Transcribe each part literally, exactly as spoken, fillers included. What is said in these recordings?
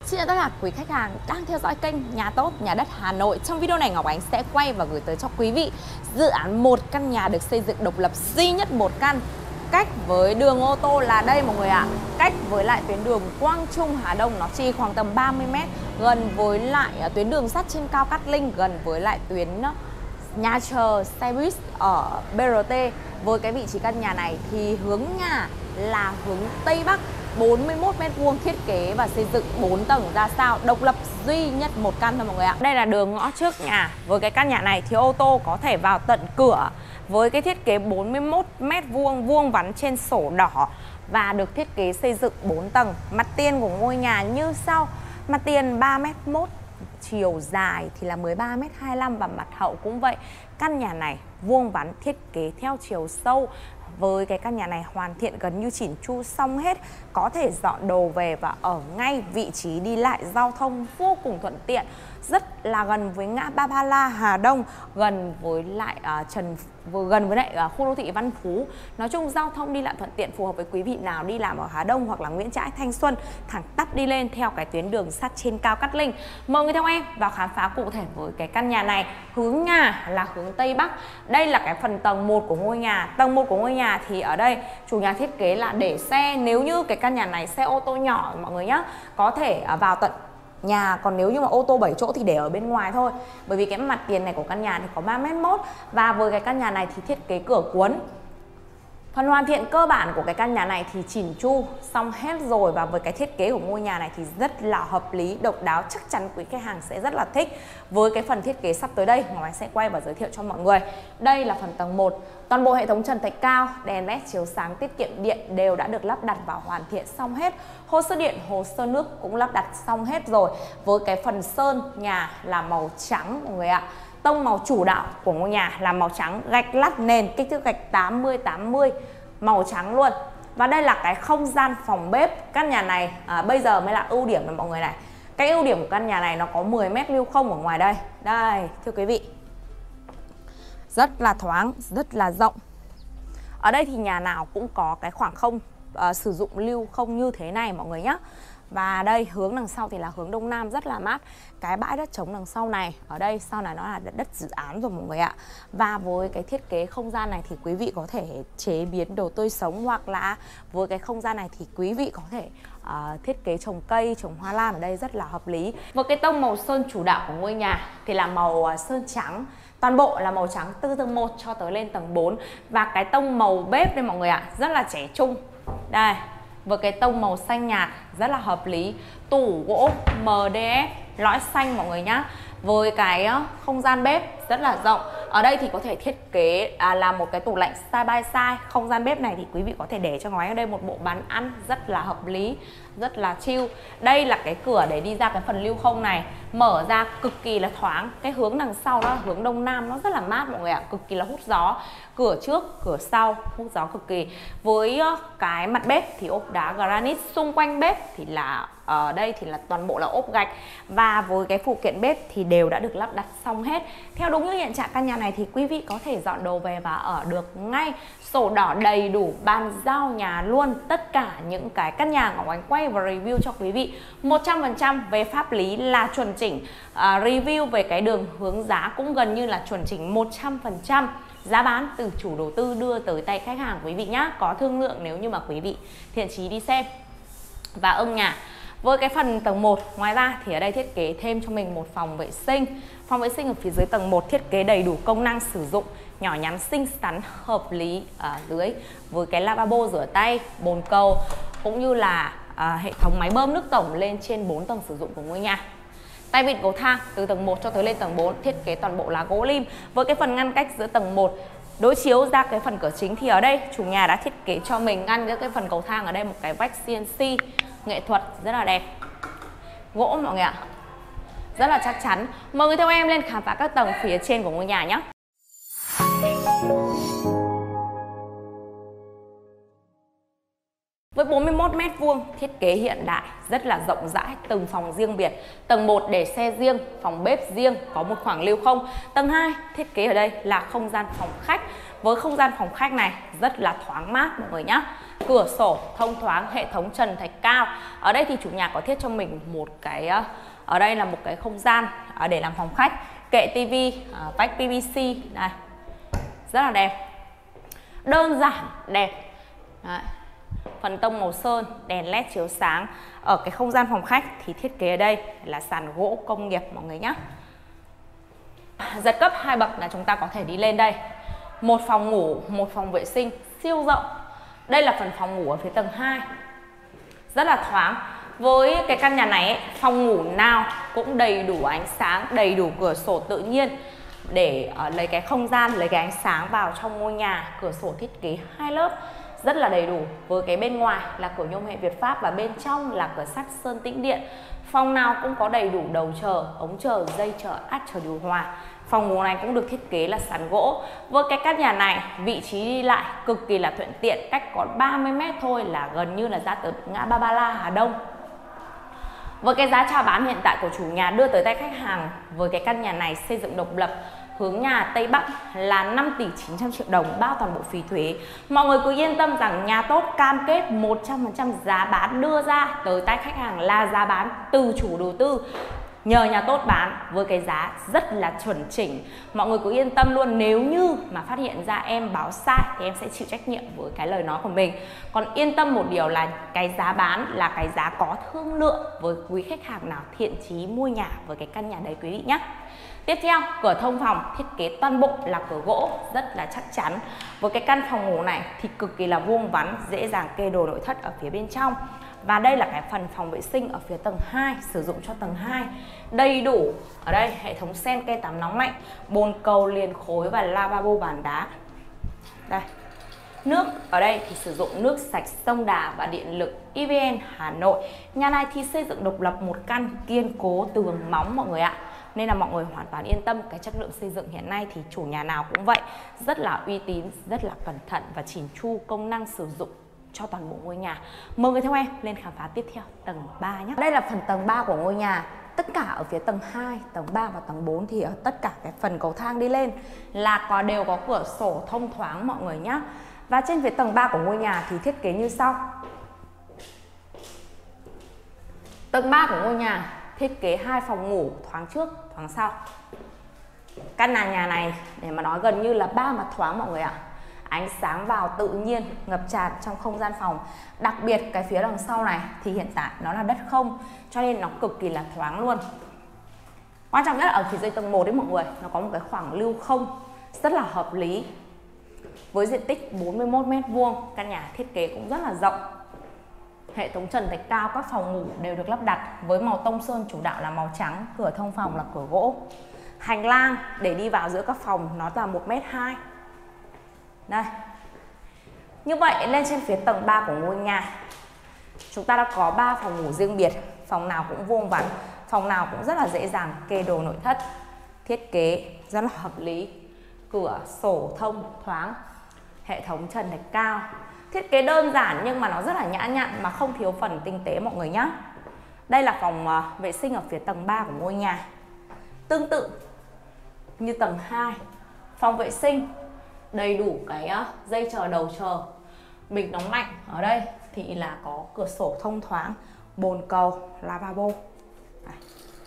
Xin chào tất cả quý khách hàng đang theo dõi kênh Nhà Tốt Nhà Đất Hà Nội. Trong video này Ngọc Ánh sẽ quay và gửi tới cho quý vị dự án một căn nhà được xây dựng độc lập duy nhất một căn, cách với đường ô tô là đây mọi người ạ. Cách với lại tuyến đường Quang Trung Hà Đông nó chỉ khoảng tầm ba mươi mét, gần với lại tuyến đường sắt trên cao Cát Linh, gần với lại tuyến nhà chờ xe buýt ở bê rờ tê. Với cái vị trí căn nhà này thì hướng nhà là hướng Tây Bắc, bốn mươi mốt mét vuông, thiết kế và xây dựng bốn tầng ra sao, độc lập duy nhất một căn thôi mọi người ạ. Đây là đường ngõ trước nhà. Với cái căn nhà này thì ô tô có thể vào tận cửa với cái thiết kế bốn mươi mốt mét vuông, vuông vắn trên sổ đỏ và được thiết kế xây dựng bốn tầng. Mặt tiền của ngôi nhà như sau. Mặt tiền ba mét mốt, chiều dài thì là mười ba mét hai mươi lăm và mặt hậu cũng vậy. Căn nhà này vuông vắn, thiết kế theo chiều sâu. Với cái căn nhà này hoàn thiện gần như chỉn chu xong hết, có thể dọn đồ về và ở ngay, vị trí đi lại giao thông vô cùng thuận tiện, rất là gần với ngã Ba Ba La Hà Đông, gần với lại uh, Trần gần với lại uh, khu đô thị Văn Phú. Nói chung giao thông đi lại thuận tiện, phù hợp với quý vị nào đi làm ở Hà Đông hoặc là Nguyễn Trãi, Thanh Xuân, thẳng tắp đi lên theo cái tuyến đường sắt trên cao Cát Linh. Mời người theo em vào khám phá cụ thể với cái căn nhà này. Hướng nhà là hướng Tây Bắc. Đây là cái phần tầng một của ngôi nhà. Tầng một của ngôi nhà thì ở đây chủ nhà thiết kế là để xe, nếu như cái căn nhà này xe ô tô nhỏ mọi người nhá, có thể uh, vào tận nhà, còn nếu như mà ô tô bảy chỗ thì để ở bên ngoài thôi. Bởi vì cái mặt tiền này của căn nhà thì có ba mét mốt và với cái căn nhà này thì thiết kế cửa cuốn. Phần hoàn thiện cơ bản của cái căn nhà này thì chỉn chu xong hết rồi, và với cái thiết kế của ngôi nhà này thì rất là hợp lý, độc đáo, chắc chắn quý khách hàng sẽ rất là thích. Với cái phần thiết kế sắp tới đây, Ngọc Ánh sẽ quay và giới thiệu cho mọi người. Đây là phần tầng một. Toàn bộ hệ thống trần thạch cao, đèn led chiếu sáng, tiết kiệm điện đều đã được lắp đặt và hoàn thiện xong hết. Hồ sơ điện, hồ sơ nước cũng lắp đặt xong hết rồi. Với cái phần sơn nhà là màu trắng mọi người ạ. Tông màu chủ đạo của ngôi nhà là màu trắng, gạch lát nền kích thước gạch tám mươi tám mươi, màu trắng luôn. Và đây là cái không gian phòng bếp. Căn nhà này à, bây giờ mới là ưu điểm này mọi người này. Cái ưu điểm của căn nhà này nó có mười mét lưu không ở ngoài đây. Đây, thưa quý vị, rất là thoáng, rất là rộng. Ở đây thì nhà nào cũng có cái khoảng không uh, sử dụng lưu không như thế này mọi người nhé. Và đây hướng đằng sau thì là hướng đông nam, rất là mát. Cái bãi đất trống đằng sau này, ở đây sau này nó là đất dự án rồi mọi người ạ. Và với cái thiết kế không gian này thì quý vị có thể chế biến đồ tươi sống, hoặc là với cái không gian này thì quý vị có thể uh, thiết kế trồng cây, trồng hoa lan ở đây rất là hợp lý. Với cái tông màu sơn chủ đạo của ngôi nhà thì là màu uh, sơn trắng. Toàn bộ là màu trắng từ tầng một cho tới lên tầng bốn. Và cái tông màu bếp đây mọi người ạ, rất là trẻ trung. Đây, với cái tông màu xanh nhạt rất là hợp lý. Tủ gỗ em đê ép lõi xanh mọi người nhá. Với cái không gian bếp rất là rộng. Ở đây thì có thể thiết kế à, là một cái tủ lạnh side by side. Không gian bếp này thì quý vị có thể để cho Ngọc Ánh ở đây một bộ bàn ăn rất là hợp lý, rất là chill. Đây là cái cửa để đi ra cái phần lưu không này, mở ra cực kỳ là thoáng. Cái hướng đằng sau đó là hướng đông nam, nó rất là mát mọi người ạ, cực kỳ là hút gió. Cửa trước, cửa sau hút gió cực kỳ. Với cái mặt bếp thì ốp đá granite, xung quanh bếp thì là ở đây thì là toàn bộ là ốp gạch. Và với cái phụ kiện bếp thì đều đã được lắp đặt xong hết. Theo đúng như hiện trạng căn nhà này thì quý vị có thể dọn đồ về và ở được ngay. Sổ đỏ đầy đủ, bàn giao nhà luôn. Tất cả những cái căn nhà Ngọc Ánh quay và review cho quý vị một trăm phần trăm về pháp lý là chuẩn chỉnh. à, Review về cái đường hướng giá cũng gần như là chuẩn chỉnh một trăm phần trăm. Giá bán từ chủ đầu tư đưa tới tay khách hàng quý vị nhá. Có thương lượng nếu như mà quý vị thiện chí đi xem và ưng nhà. Với cái phần tầng một, ngoài ra thì ở đây thiết kế thêm cho mình một phòng vệ sinh. Phòng vệ sinh ở phía dưới tầng một thiết kế đầy đủ công năng sử dụng, nhỏ nhắn xinh xắn, hợp lý ở dưới. Với cái lavabo rửa tay, bồn cầu, cũng như là à, hệ thống máy bơm nước tổng lên trên bốn tầng sử dụng của ngôi nhà. Tay vịn cầu thang từ tầng một cho tới lên tầng bốn thiết kế toàn bộ là gỗ lim. Với cái phần ngăn cách giữa tầng một đối chiếu ra cái phần cửa chính thì ở đây chủ nhà đã thiết kế cho mình ngăn giữa cái phần cầu thang ở đây một cái vách xê en xê nghệ thuật rất là đẹp, gỗ mọi người ạ, rất là chắc chắn. Mời người theo em lên khám phá các tầng phía trên của ngôi nhà nhé. Với bốn mươi mốt mét vuông, thiết kế hiện đại, rất là rộng rãi, từng phòng riêng biệt. Tầng một để xe riêng, phòng bếp riêng, có một khoảng lưu không. Tầng hai, thiết kế ở đây là không gian phòng khách với không gian phòng khách này rất là thoáng mát mọi người nhé. Cửa sổ thông thoáng, hệ thống trần thạch cao. Ở đây thì chủ nhà có thiết cho mình một cái, ở đây là một cái không gian để làm phòng khách. Kệ tivi, vách pê vê xê này, rất là đẹp, đơn giản đẹp. Đấy. Phần tông màu sơn, đèn led chiếu sáng. Ở cái không gian phòng khách thì thiết kế ở đây là sàn gỗ công nghiệp mọi người nhé. Giật cấp hai bậc là chúng ta có thể đi lên đây. Một phòng ngủ, một phòng vệ sinh siêu rộng. Đây là phần phòng ngủ ở phía tầng hai, rất là thoáng. Với cái căn nhà này ấy, phòng ngủ nào cũng đầy đủ ánh sáng, đầy đủ cửa sổ tự nhiên để uh, lấy cái không gian, lấy cái ánh sáng vào trong ngôi nhà. Cửa sổ thiết kế hai lớp rất là đầy đủ. Với cái bên ngoài là cửa nhôm hệ Việt Pháp và bên trong là cửa sắt sơn tĩnh điện. Phòng nào cũng có đầy đủ đầu chờ, ống chờ, dây chờ, át chờ điều hòa. Phòng ngủ này cũng được thiết kế là sàn gỗ. Với cái căn nhà này, vị trí đi lại cực kỳ là thuận tiện, cách có ba mươi mét thôi là gần như là ra tới ngã Ba Ba La Hà Đông. Với cái giá chào bán hiện tại của chủ nhà đưa tới tay khách hàng với cái căn nhà này xây dựng độc lập hướng nhà Tây Bắc là năm tỷ chín trăm triệu đồng bao toàn bộ phí thuế. Mọi người cứ yên tâm rằng nhà tốt cam kết một trăm phần trăm giá bán đưa ra tới tay khách hàng là giá bán từ chủ đầu tư. Nhờ nhà tốt bán với cái giá rất là chuẩn chỉnh. Mọi người cứ yên tâm luôn, nếu như mà phát hiện ra em báo sai thì em sẽ chịu trách nhiệm với cái lời nói của mình. Còn yên tâm một điều là cái giá bán là cái giá có thương lượng với quý khách hàng nào thiện chí mua nhà với cái căn nhà đấy quý vị nhé. Tiếp theo, cửa thông phòng thiết kế toàn bộ là cửa gỗ rất là chắc chắn. Với cái căn phòng ngủ này thì cực kỳ là vuông vắn, dễ dàng kê đồ nội thất ở phía bên trong. Và đây là cái phần phòng vệ sinh ở phía tầng hai, sử dụng cho tầng hai. Đầy đủ, ở đây hệ thống sen ke tắm nóng lạnh, bồn cầu liền khối và lavabo bàn đá. Đây. Nước ở đây thì sử dụng nước sạch sông Đà và điện lực e vê en Hà Nội. Nhà này thì xây dựng độc lập một căn, kiên cố tường móng mọi người ạ. Nên là mọi người hoàn toàn yên tâm, cái chất lượng xây dựng hiện nay thì chủ nhà nào cũng vậy, rất là uy tín, rất là cẩn thận và chỉn chu công năng sử dụng cho toàn bộ ngôi nhà. Mời người theo em lên khám phá tiếp theo tầng ba nhé. Đây là phần tầng ba của ngôi nhà. Tất cả ở phía tầng hai, tầng ba và tầng bốn thì ở tất cả cái phần cầu thang đi lên là có đều có cửa sổ thông thoáng mọi người nhé. Và trên phía tầng ba của ngôi nhà thì thiết kế như sau. Tầng ba của ngôi nhà thiết kế hai phòng ngủ thoáng trước, thoáng sau. Căn nhà nhà này để mà nói gần như là ba mặt thoáng mọi người ạ. Ánh sáng vào tự nhiên ngập tràn trong không gian phòng. Đặc biệt cái phía đằng sau này thì hiện tại nó là đất không, cho nên nó cực kỳ là thoáng luôn. Quan trọng nhất là ở phía dưới tầng một đấy mọi người, nó có một cái khoảng lưu không rất là hợp lý. Với diện tích bốn mươi mốt mét vuông, căn nhà thiết kế cũng rất là rộng. Hệ thống trần thạch cao, các phòng ngủ đều được lắp đặt với màu tông sơn chủ đạo là màu trắng, cửa thông phòng là cửa gỗ. Hành lang để đi vào giữa các phòng nó là một mét hai. Đây. Như vậy lên trên phía tầng ba của ngôi nhà, chúng ta đã có ba phòng ngủ riêng biệt, phòng nào cũng vuông vắn, phòng nào cũng rất là dễ dàng kê đồ nội thất. Thiết kế rất là hợp lý, cửa sổ thông thoáng, hệ thống trần thạch cao. Thiết kế đơn giản nhưng mà nó rất là nhã nhặn mà không thiếu phần tinh tế mọi người nhé. Đây là phòng uh, vệ sinh ở phía tầng ba của ngôi nhà. Tương tự như tầng hai, phòng vệ sinh đầy đủ cái uh, dây chờ đầu chờ, bình nóng lạnh. Ở đây thì là có cửa sổ thông thoáng, bồn cầu, lavabo. Đây.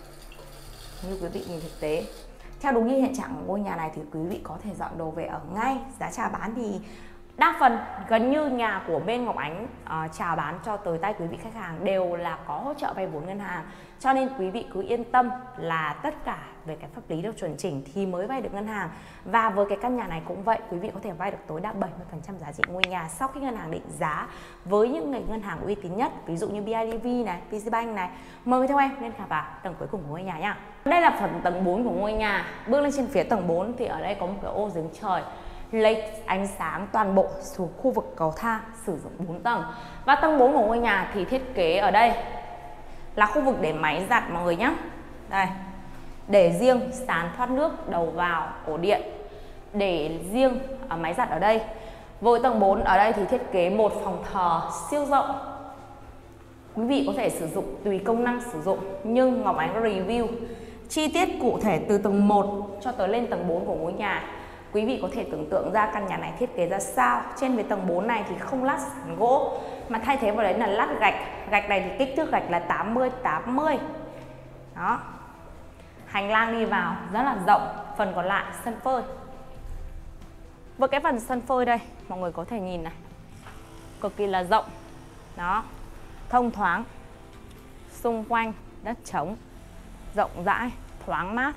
Như quý vị nhìn thực tế, theo đúng như hiện trạng của ngôi nhà này thì quý vị có thể dọn đồ về ở ngay. Giá chào bán thì đa phần gần như nhà của bên Ngọc Ánh uh, chào bán cho tới tay quý vị khách hàng đều là có hỗ trợ vay vốn ngân hàng. Cho nên quý vị cứ yên tâm là tất cả về cái pháp lý được chuẩn chỉnh thì mới vay được ngân hàng. Và với cái căn nhà này cũng vậy, quý vị có thể vay được tối đa bảy mươi phần trăm giá trị ngôi nhà sau khi ngân hàng định giá với những ngân hàng uy tín nhất, ví dụ như bê i đê vê này, pê xê Bank này. Mời theo em lên khám phá tầng cuối cùng của ngôi nhà nhá. Đây là phần tầng bốn của ngôi nhà. Bước lên trên phía tầng bốn thì ở đây có một cái ô giếng trời lấy ánh sáng toàn bộ xuống khu vực cầu thang, sử dụng bốn tầng. Và tầng bốn của ngôi nhà thì thiết kế ở đây là khu vực để máy giặt mọi người nhé. Đây, để riêng sàn thoát nước đầu vào ổ điện, để riêng ở máy giặt ở đây. Với tầng bốn ở đây thì thiết kế một phòng thờ siêu rộng. Quý vị có thể sử dụng tùy công năng sử dụng, nhưng Ngọc Ánh review chi tiết cụ thể từ tầng một cho tới lên tầng bốn của ngôi nhà. Quý vị có thể tưởng tượng ra căn nhà này thiết kế ra sao. Trên với tầng bốn này thì không lát sàn gỗ mà thay thế vào đấy là lát gạch. Gạch này thì kích thước gạch là tám mươi tám mươi. Đó. Hành lang đi vào rất là rộng, phần còn lại sân phơi. Với cái phần sân phơi đây, mọi người có thể nhìn này, cực kỳ là rộng. Đó, thông thoáng. Xung quanh đất trống, rộng rãi, thoáng mát.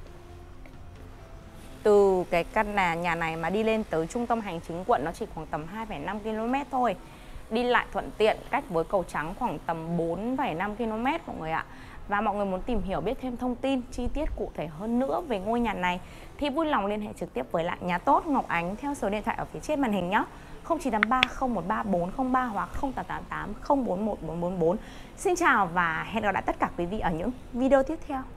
Từ cái căn nhà, nhà này mà đi lên tới trung tâm hành chính quận nó chỉ khoảng tầm hai phẩy năm ki lô mét thôi. Đi lại thuận tiện, cách với cầu Trắng khoảng tầm bốn phẩy năm ki lô mét mọi người ạ. Và mọi người muốn tìm hiểu biết thêm thông tin chi tiết cụ thể hơn nữa về ngôi nhà này thì vui lòng liên hệ trực tiếp với lại Nhà Tốt Ngọc Ánh theo số điện thoại ở phía trên màn hình nhé. không chín tám ba không một ba bốn không ba hoặc không tám tám tám không bốn một bốn bốn bốn. Xin chào và hẹn gặp lại tất cả quý vị ở những video tiếp theo.